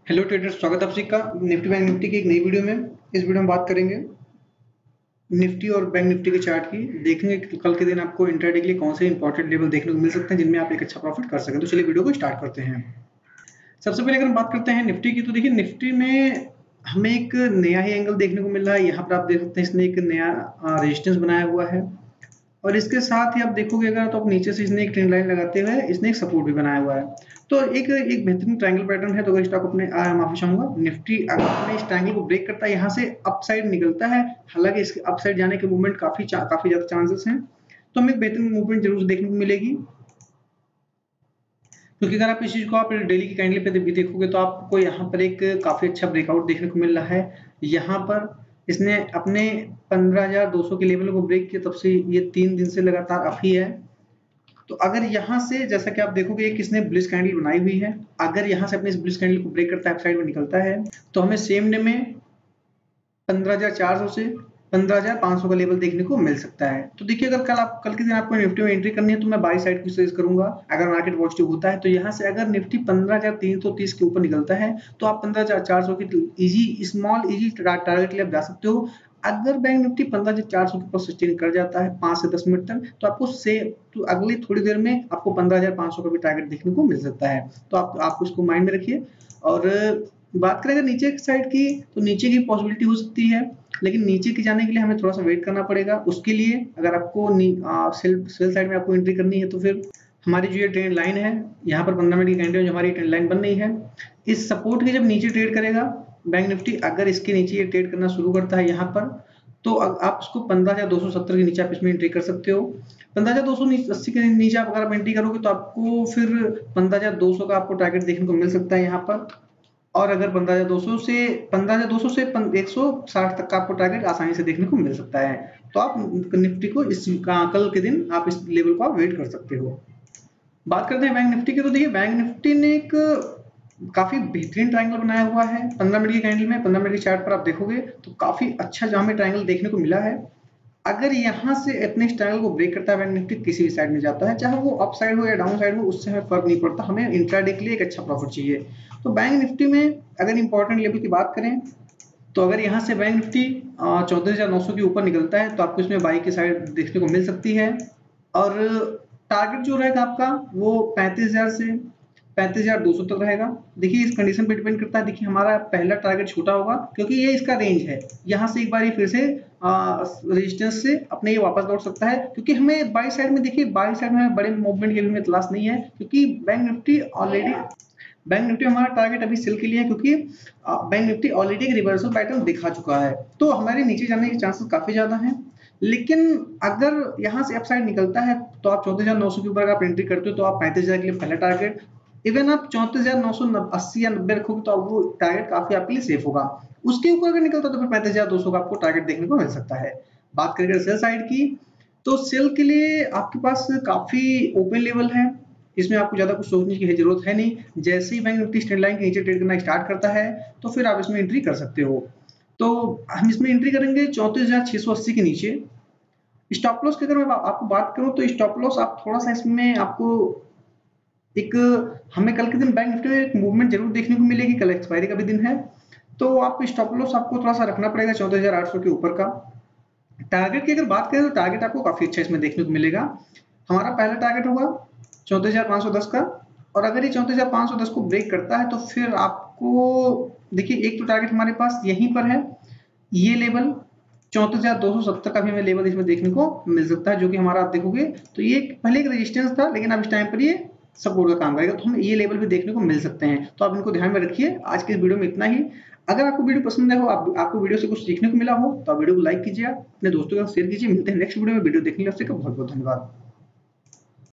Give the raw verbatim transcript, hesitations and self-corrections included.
Hello traders, स्वागत है आप सभी का निफ्टी बैंक निफ्टी की एक नई वीडियो में। इस वीडियो में बात करेंगे निफ्टी और बैंक निफ्टी के चार्ट की। देखेंगे कि कल के दिन आपको इंट्राडे के लिए कौन से इंपॉर्टेंट लेवल देखने को मिल सकते हैं जिनमें आप एक अच्छा प्रॉफिट कर सकें। तो चलिए वीडियो को स्टार्ट करते हैं। सबसे पहले अगर हम बात करते हैं निफ्टी की, तो देखिए निफ्टी में हमें एक नया ही एंगल देखने को मिल रहा है। यहाँ पर आप देख सकते हैं इसने एक नया रेजिस्टेंस बनाया हुआ है और इसके साथ ही आप देखोगे अगर तो आप नीचे से इसने एक ट्रेंड लाइन लगाते हुए इसने एक सपोर्ट भी बनाया हुआ है। तो एक एक बेहतरीन ट्रायंगल पैटर्न है। तो अगर स्टॉक अपने माफी चाहूंगा निफ्टी अगर अपने इस ट्रायंगल को ब्रेक करता है, यहाँ से अप साइड निकलता है, हालांकि इसके अप साइड जाने के मूवमेंट काफी काफी ज्यादा चांसेस हैं, तो हमें एक बेहतरीन मूवमेंट जरूर देखने को मिलेगी। क्योंकि अगर आप इस चीज को आप डेली की कैंडल पे भी देखोगे तो आपको यहाँ पर एक काफी अच्छा ब्रेकआउट देखने को मिल रहा है। यहाँ पर इसने अपने पंद्रह हज़ार दो सौ के लेवल को ब्रेक किया, तब से ये तीन दिन से लगातार अप ही है। तो अगर यहाँ से जैसा कि आप देखोगे एक इसने बुलिश कैंडल बनाई हुई है, अगर यहाँ से अपने इस बुलिश कैंडल को ब्रेक करता है, अपसाइड में निकलता है, तो हमें सेम डे में पंद्रह हज़ार चार सौ से पंद्रह हज़ार पाँच सौ का लेवल देखने को मिल सकता है। तो देखिए अगर कल आप कल के दिन आपको निफ्टी में एंट्री करनी है तो मैं बाई साइड की सजेस्ट करूंगा। अगर मार्केट पॉजिटिव होता है तो यहाँ से अगर निफ्टी पंद्रह हज़ार तीन सौ तीस के ऊपर निकलता है तो आप पंद्रह हज़ार चार सौ की इजी स्मॉल इजी टारगेट के लिए आप जा सकते हो। अगर बैंक निफ्टी पंद्रह हज़ार चार सौ के ऊपर सस्टेन कर जाता है पाँच से दस मिनट तक, तो आपको से तो अगली थोड़ी देर में आपको पंद्रह हज़ार पाँच सौ का भी टारगेट देखने को मिल सकता है। तो आप आप उसको माइंड में रखिए। और बात करें अगर नीचे की साइड की, तो नीचे की पॉसिबिलिटी हो सकती है, लेकिन नीचे की जाने के लिए हमें थोड़ा सा वेट करना पड़ेगा। उसके लिए अगर आपको आ, सेल सेल साइड में आपको एंट्री करनी है तो फिर हमारी जो ये ट्रेंड लाइन है, यहाँ पर पंद्रह मिनट की कैंडल जो हमारी ट्रेंड लाइन बन रही है, इस सपोर्ट के जब नीचे ट्रेड करेगा बैंक निफ्टी, अगर इसके नीचे ये ट्रेड करना शुरू करता है यहाँ पर, तो आप इसको पंद्रह हज़ार दो सौ सत्तर के नीचे आप इसमें एंट्री कर सकते हो। पंद्रह हज़ार दो सौ अस्सी के नीचे आप अगर आप एंट्री करोगे तो आपको फिर पंद्रह हज़ार दो सौ का आपको टारगेट देखने को मिल सकता है यहाँ पर। और अगर पंद्रह हज़ार दो सौ से पंद्रह हज़ार दो सौ से एक सौ साठ तक का आपको टारगेट आसानी से देखने को मिल सकता है। तो आप निफ्टी को इस कल के दिन आप इस लेवल को आप वेट कर सकते हो। बात करते हैं बैंक निफ्टी की, तो देखिए बैंक निफ्टी ने एक काफी बेहतरीन ट्रायंगल बनाया हुआ है पंद्रह मिनट की कैंडल में। पंद्रह मिनट की चार्ट पर आप देखोगे तो काफी अच्छा जहां में ट्रायंगल देखने को मिला है। अगर यहाँ से अपने इस ट्रायंगल को ब्रेक करता है बैंक निफ्टी, किसी भी साइड में जाता है, चाहे वो अप साइड हो या डाउन साइड हो, उससे हमें फर्क नहीं पड़ता, हमें इंट्राडे के लिए एक अच्छा प्रॉफिट चाहिए। तो बैंक निफ्टी में अगर इंपॉर्टेंट लेवल की बात करें तो अगर यहाँ से बैंक निफ्टी चौदह हजार नौ सौ के ऊपर निकलता है तो आपको इसमें बाई की साइड देखने को मिल सकती है। और टारगेट जो रहेगा आपका वो पैंतीस हजार से पैंतीस हजार दो सौ तक रहेगा। देखिए इस कंडीशन पे डिपेंड करता है। देखिए हमारा पहला टारगेट छोटा होगा क्योंकि ये इसका रेंज है, यहाँ से एक बार फिर से रेजिस्टेंस से अपने ये वापस लौट सकता है, क्योंकि हमें बाई साइड में देखिए बाई साइड में बड़े मूवमेंट की भी तलाश नहीं है, क्योंकि bank Nifty already bank Nifty हमारा टारगेट अभी सेल के लिए है, क्योंकि बैंक निफ्टी ऑलरेडी एक रिवर्सल पैटर्न दिखा चुका है, तो हमारे नीचे जाने के चांसेस काफी ज्यादा हैं। लेकिन अगर यहाँ से अपसाइड निकलता है तो आप चौदह हजार नौ सौ के ऊपर आप एंट्री करते हो तो आप पैंतीस हजार के लिए पहला टारगेट, इवन आप चौंतीस हजार नौ सौ अस्सी या नब्बे रखोगे तो वो टारगेट काफी आपके लिए सेफ होगा। उसके ऊपर अगर निकलता तो फिर पैंतीस हजार दो सौ का आपको टारगेट देखने को मिल सकता है। बात करें सेल साइड की, तो सेल के लिए आपके पास काफी ओपन लेवल है, इसमें आपको ज्यादा कुछ सोचने की जरूरत है नहीं। जैसे ही बैंक निफ्टी स्टैंड लाइन के नीचे ट्रेड करना स्टार्ट करता है तो फिर आप इसमें एंट्री कर सकते हो। तो हम इसमें एंट्री करेंगे चौंतीस हजार छह सौ अस्सी के नीचे। स्टॉप लॉस की अगर मैं आपको बात करूं तो स्टॉप लॉस आप थोड़ा सा इसमें आपको एक हमें कल के दिन बैंक निफ्टी में एक मूवमेंट जरूर देखने को मिलेगी, कल एक्सपायरी का भी दिन है, तो आप स्टॉप लॉस आपको थोड़ा सा रखना पड़ेगा चौदह हजार आठ सौ के ऊपर का। टारगेट की अगर बात करें तो टारगेट आपको काफी अच्छा इसमें देखने को मिलेगा। हमारा पहला टारगेट होगा चौंतीस हजार पाँच सौ दस का, और अगर ये चौंतीस हजार पाँच सौ दस को ब्रेक करता है तो फिर आपको देखिए एक तो टारगेट हमारे पास यहीं पर है, ये लेवल चौंतीस हजार दो सौ सत्तर का भी हमें लेवल इसमें देखने को मिल सकता है, जो कि हमारा आप देखोगे तो ये पहले एक रेजिस्टेंस था, लेकिन अब इस टाइम पर ये सपोर्ट का काम करेगा, तो हमें ये लेवल भी देखने को मिल सकते हैं। तो आप इनको ध्यान में रखिए। आज के इस वीडियो में इतना ही। अगर आपको वीडियो पसंद है हो, आप, आपको वीडियो से कुछ सीखने को मिला हो, तो आप वीडियो को लाइक कीजिए, अपने दोस्तों के साथ शेयर कीजिए। मिलते हैं नेक्स्ट वीडियो में। वीडियो देखने के लिए आपसे बहुत बहुत धन्यवाद।